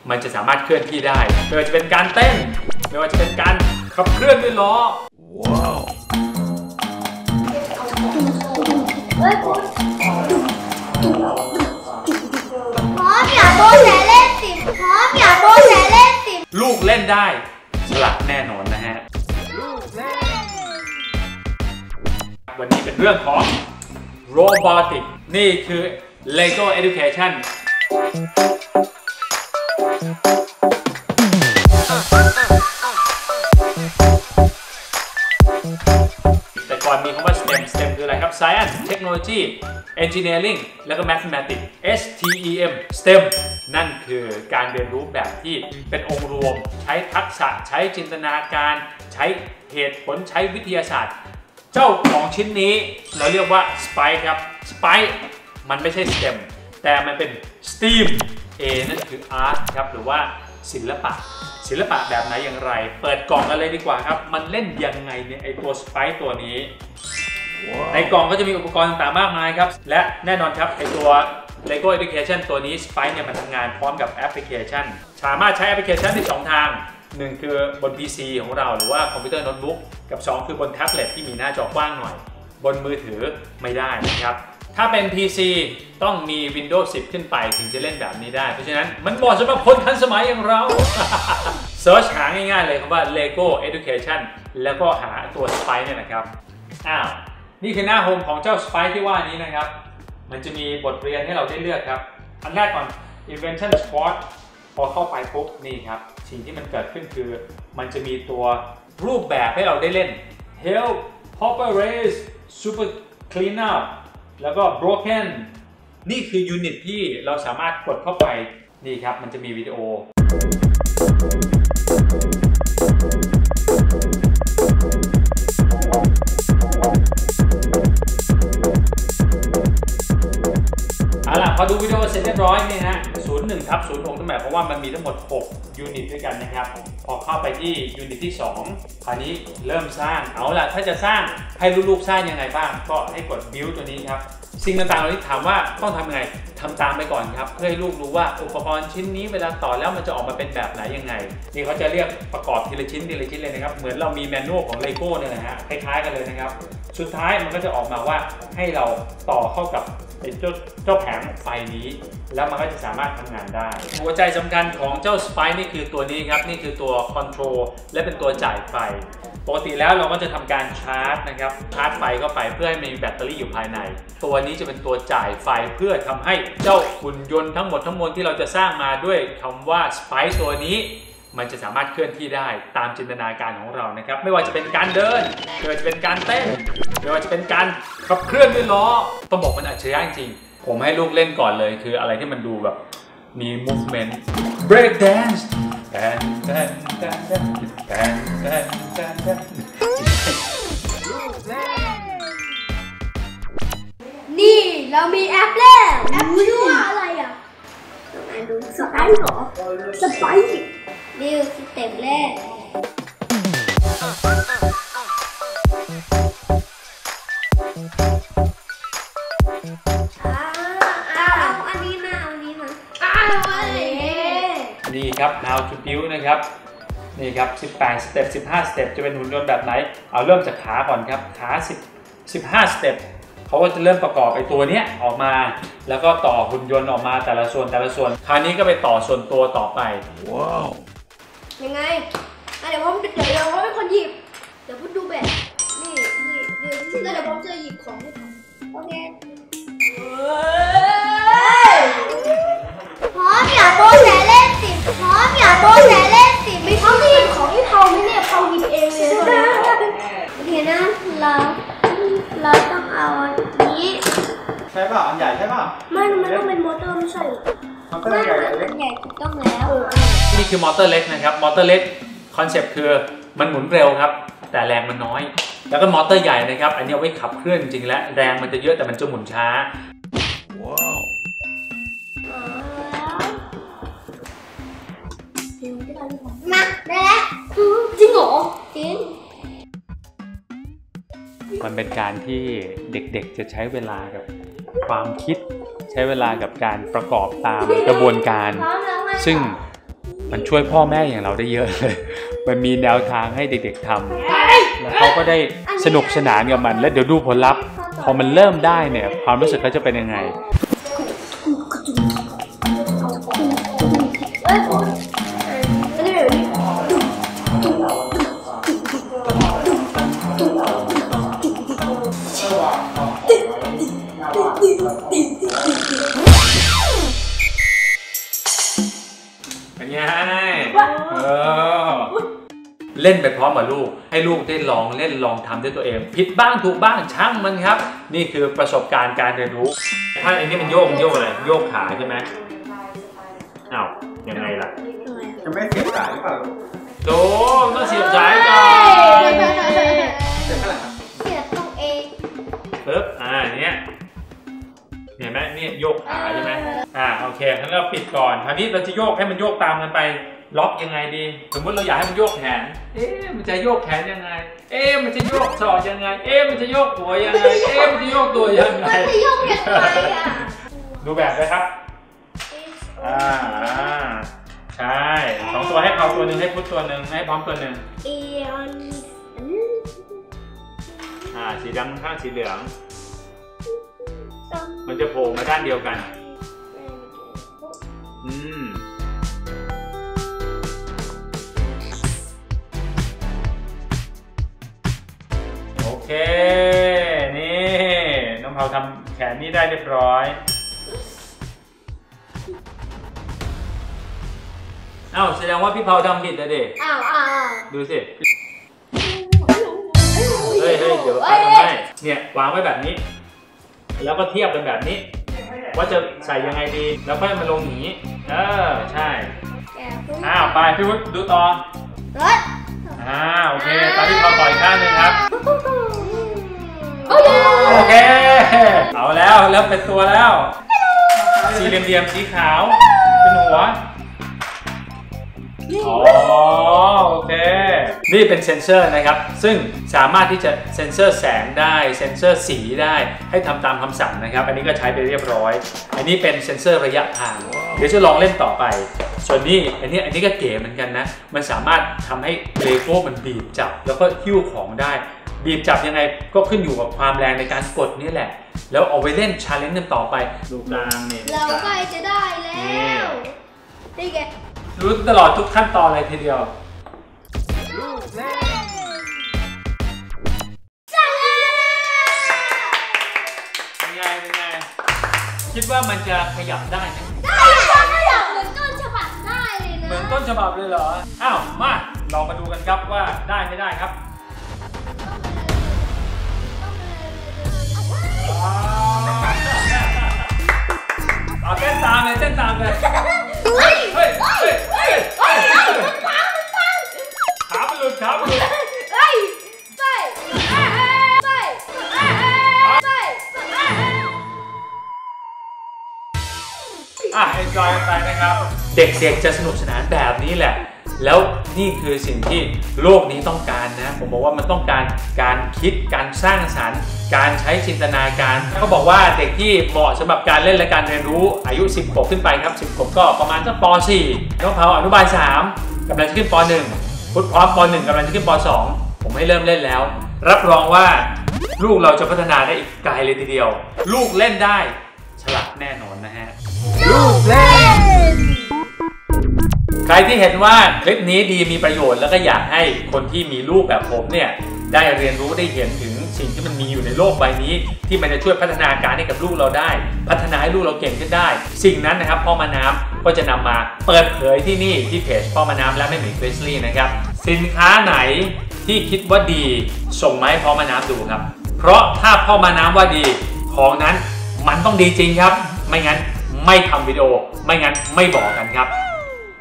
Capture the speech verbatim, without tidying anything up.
มันจะสามารถเคลื่อนที่ได้ไม่ว่าจะเป็นการเต้นไม่ว่าจะเป็นการขับเคลื่อนด้วยล้อว้าวพร้อมอย่าโบแสเล่นสิพร้อมอย่าโบแสเล่นสิลูกเล่นได้ฉลาดแน่นอนนะฮะวันนี้เป็นเรื่องของ Robotics นี่คือ Lego Education แต่ก่อนมีคำว่า STEM STEM คืออะไรครับ Science Technology Engineering แล้วก็ Mathematics เอส ที อี เอ็ม STEM นั่นคือการเรียนรู้แบบที่เป็นองค์รวมใช้ทักษะใช้จินตนาการใช้เหตุผลใช้วิทยาศาสตร์เจ้าของชิ้นนี้เราเรียกว่า Spike ครับ Spike มันไม่ใช่ STEM แต่มันเป็น STEAM A นั่นคือ Art ครับหรือว่าศิลปะศิลปะแบบไหนอย่างไรเปิดกล่องกันเลยดีกว่าครับมันเล่นยังไงเนี่ยไอตัว Spike ตัวนี้ wow. ในกล่องก็จะมีอุปกรณ์ต่างๆมากมายครับและแน่นอนครับไอตัว Lego Education ตัวนี้ Spike เนี่ยมันทำงานพร้อมกับแอปพลิเคชันสามารถใช้แอปพลิเคชันได้สองทางหนึ่งคือบน พี ซี ของเราหรือว่าคอมพิวเตอร์โน้ตบุ๊กกับสองคือบนแท็บเล็ตที่มีหน้าจอกว้างหน่อยบนมือถือไม่ได้นะครับถ้าเป็น พี ซี ต้องมี Windows สิบ ขึ้นไปถึงจะเล่นแบบนี้ได้เพราะฉะนั้นมันเหมาะสำหรับคนทันสมัยอย่างเรา เซิร์ชหาง่ายๆเลยคำว่า Lego Education แล้วก็หาตัว Spike เนี่ยนะครับอ้าวนี่คือหน้าโฮมของเจ้า Spike ที่ว่านี้นะครับมันจะมีบทเรียนให้เราได้เลือกครับอันแรกก่อน Invention Squad พอเข้าไปปุ๊บนี่ครับสิ่งที่มันเกิดขึ้นคือมันจะมีตัวรูปแบบให้เราได้เล่น Help Hopper Race Super Cleanup แล้วก็ Broken นี่คือยูนิตที่เราสามารถกดเข้าไปนี่ครับมันจะมีวิดีโอเอาล่ะพอดูวิดีโอเสร็จเรียบร้อยนี่ฮะศูนย์หนึ่งทับศูนย์หกนั่นหมายความว่ามันมีทั้งหมดหกยูนิตด้วยกันนะครับพอเข้าไปที่ยูนิตที่สองคราวนี้เริ่มสร้างเอาล่ะถ้าจะสร้างให้ลูกๆสร้างยังไงบ้างก็ให้กด Build ตัวนี้ครับสิ่งต่างๆเหล่านี้ถามว่าต้องทำยังไงทำตามไปก่อนครับเพื่อให้ลูกรู้ว่าอุปกรณ์ชิ้นนี้เวลาต่อแล้วมันจะออกมาเป็นแบบไหนยังไงนี่เขาจะเรียกประกอบทีละชิ้นทีละชิ้นเลยนะครับเหมือนเรามีแมนนวลของ Lego เนี่ยนะฮะคล้ายๆกันเลยนะครับสุดท้ายมันก็จะออกมาว่าให้เราต่อเข้ากับเจ้าเจ้าแผงไฟนี้แล้วมันก็จะสามารถทำงานได้หัวใจสำคัญของเจ้า Spike นี่คือตัวนี้ครับนี่คือตัว Control และเป็นตัวจ่ายไฟปกติแล้วเราก็จะทำการชาร์จนะครับชาร์จไฟเข้าไปเพื่อให้มีแบตเตอรี่อยู่ภายในตัวนี้จะเป็นตัวจ่ายไฟเพื่อทำให้เจ้าหุ่นยนต์ทั้งหมดทั้งมวลที่เราจะสร้างมาด้วยคำว่า Spike ตัวนี้มันจะสามารถเคลื่อนที่ได้ตามจินตนาการของเรานะครับไม่ว่าจะเป็นการเดินไม่ว่าจะเป็นการเต้นไม่ว่าจะเป็นการขับเคลื่อนด้วยล้อต้องบอกมันอัจฉริยะจริงผมให้ลูกเล่นก่อนเลยคืออะไรที่มันดูแบบมี movement break dance แดนแดนแดนแดนแดนแดนแดนแดนนี่เรามีแอปแล้วแอปชื่อว่าอะไรอ่ะลองอ่านดูสไปซ์เหรอสไปซ์นี่สเต็ปแรกนี่ครับ how to build นะครับนี่ครับสิบแปดสเต็ปสิบห้าสเต็ปจะเป็นหุ่นยนต์แบบไหนเอาเริ่มจากขาก่อนครับขาสิบ สิบห้าสเต็ปเขาก็จะเริ่มประกอบไอ้ตัวเนี้ยออกมาแล้วก็ต่อหุ่นยนต์ออกมาแต่ละส่วนแต่ละส่วนคราวนี้ก็ไปต่อส่วนตัวต่อไปว้าวยังไงเดี๋ยวผมเดี๋ยวเราเป็นคนหยิบเดี๋ยวพูดดูแบบนี่นี่เดี๋ยวที่เดี๋ยวผมจะหยิบของให้ทำโอเคพร้อมอย่าโบแสเล่นสิพร้อมอย่าโบแสเล่นสิไม่พร้อมหยิบของที่เผาไม่เนี่ยเผาหยิบเองเลยโอเคนะเราเราต้องเอาอันนี้ใช่ป่ะอันใหญ่ใช่ป่ะไม่มันต้องเป็นมอเตอร์ไม่ใช่มอเตอร์ใหญ่เล็กใหญ่ถูกต้องแล้วนี่คือมอเตอร์เล็กนะครับมอเตอร์เล็กคอนเซ็ปต์คือมันหมุนเร็วครับแต่แรงมันน้อยแล้วก็มอเตอร์ใหญ่นะครับอันนี้เอาไว้ขับเคลื่อนจริงๆและแรงมันจะเยอะแต่มันจะหมุนช้าว้าวมาได้แล้วจริงเหรอจริงมันเป็นการที่เด็กๆจะใช้เวลากับความคิดใช้เวลากับการประกอบตามกระบวนการซึ่งมันช่วยพ่อแม่อย่างเราได้เยอะเลยมันมีแนวทางให้เด็กๆทำแล้วเขาก็ได้สนุกสนานกับมันแล้วเดี๋ยวดูผลลัพธ์พอมันเริ่มได้เนี่ยความรู้สึกเขาจะเป็นยังไงเป็นไงเออเล่นไปพร้อมกับลูกให้ลูกได้ลองเล่นลองทำด้วยตัวเองผิดบ้างถูกบ้างช่างมันครับนี่คือประสบการณ์การเรียนรู้ถ้าอันนี้มันโยกมันโยกอะไรโยกขาใช่ไหมอ้าวยังไงล่ะจะไม่เสียบสายหรือเปล่าโดต้องเสียบสายก่อนเสียบเท่าไหร่ครับเสียบตรงเองปึ๊บอ่าเนี้ยเห็นไหมนี่โยกขาใช่ไหมอ่าโอเคงั้นเราปิดก่อนคราวนี้เราจะโยกให้มันโยกตามกันไปล็อกยังไงดีสมมติเราอยากให้มันโยกแขนเอ๊ะมันจะโยกแขนยังไงเอ๊ะมันจะโยกศอกยังไงเอ๊ะมันจะโยกหัวยังไงเอ๊ะมันจะโยกตัวยังไงมันจะโยกยังไงอ่ะดูแบบเลยครับอ่าใช่สองตัวให้เขาตัวหนึ่งให้พุทตัวหนึ่งให้พร้อมตัวหนึ่งอ่าสีดำข้างสีเหลืองมันจะโผล่มาด้านเดียวกันอืมโอเคนี่น้องเผาทำแขนนี้ได้เรียบร้อยอ้าวแสดงว่าพี่เผาทำผิดแล้วดิอ้าวอ้าวดูสิเฮ้ยเฮ้ยเดี๋ยวทำให้เนี่ยวางไว้แบบนี้แล้วก็เทียบกันแบบนี้ว่าจะใส่ยังไงดีแล้วค่อยมาลงอย่างนี้เออใช่อ้าวไปพี่วุฒิดูต่ออ่าโอเคตอนที่เราต่อยข้างนึงครับโอเคเอาแล้วแล้วเป็นตัวแล้วสี่เหลี่ยมๆสีขาวเป็นหัวอ๋อโอเคนี่เป็นเซ็นเซอร์นะครับซึ่งสามารถที่จะเซ็นเซอร์แสงได้เซ็นเซอร์สีได้ให้ทำตามคำสั่งนะครับอันนี้ก็ใช้ไปเรียบร้อยอันนี้เป็นเซ็นเซอร์ระยะทางเดี๋ยวจะลองเล่นต่อไปส่วนนี้อันนี้อันนี้ก็เก๋เหมือนกันนะมันสามารถทำให้เลโก้มันบีบจับแล้วก็หิ้วของได้บีบจับยังไงก็ขึ้นอยู่กับความแรงในการกดนี่แหละแล้วเอาไปเล่นชาเลนจ์กันต่อไปดูกลางนี่เราใกล้จะได้แล้วนี่ไงรู้ตลอดทุกขั้นตอนเลยทีเดียวเป็นไงเป็นไงคิดว่ามันจะขยับได้ไหมได้ขยับเหมือนต้นฉบับได้เลยนะเหมือนต้นฉบับเลยเหรออ้าวมาลองมาดูกันครับว่าได้ไม่ได้ครับเอาเต้นตามเลยเต้นตามเลยเฮ้ยเฮ้ยเฮ้ยเฮ้ยเฮ้ยขามันหลุดขามันหลุดเฮ้ยไปไปไปอ่ะเอ็นจอยกันไปนะครับเด็กๆจะสนุกสนานแบบนี้แหละแล้วนี่คือสิ่งที่โลกนี้ต้องการนะผมบอกว่ามันต้องการการคิดการสร้างสรรค์การใช้จินตนาการเขาบอกว่าเด็กที่เหมาะสำหรับการเล่นและการเรียนรู้อายุสิบขวบขึ้นไปครับสิบขวบก็ประมาณสักป .สี่ น้องเผาอนุบาลสามกำลังจะขึ้นป .หนึ่ง พุทธพร้อมป .หนึ่ง กำลังจะขึ้นป .สอง ผมให้เริ่มเล่นแล้วรับรองว่าลูกเราจะพัฒนาได้อีกไกลเลยทีเดียวลูกเล่นได้ฉลาดแน่นอนนะฮะลูกเล่นใครที่เห็นว่าคลิปนี้ดีมีประโยชน์แล้วก็อยากให้คนที่มีลูกแบบผมเนี่ยได้เรียนรู้ได้เห็นถึงสิ่งที่มันมีอยู่ในโลกใบนี้ที่มันจะช่วยพัฒนาการให้กับลูกเราได้พัฒนาให้ลูกเราเก่งขึ้นได้สิ่งนั้นนะครับพ่อมาน้ำก็จะนำมาเปิดเผยที่นี่ที่เพจพ่อมาน้ำและแม่หมีเกรซลี่นะครับสินค้าไหนที่คิดว่าดีส่งมาให้พ่อมาน้ำดูครับเพราะถ้าพ่อมาน้ำว่าดีของนั้นมันต้องดีจริงครับไม่งั้นไม่ทำวิดีโอไม่งั้นไม่บอกกันครับ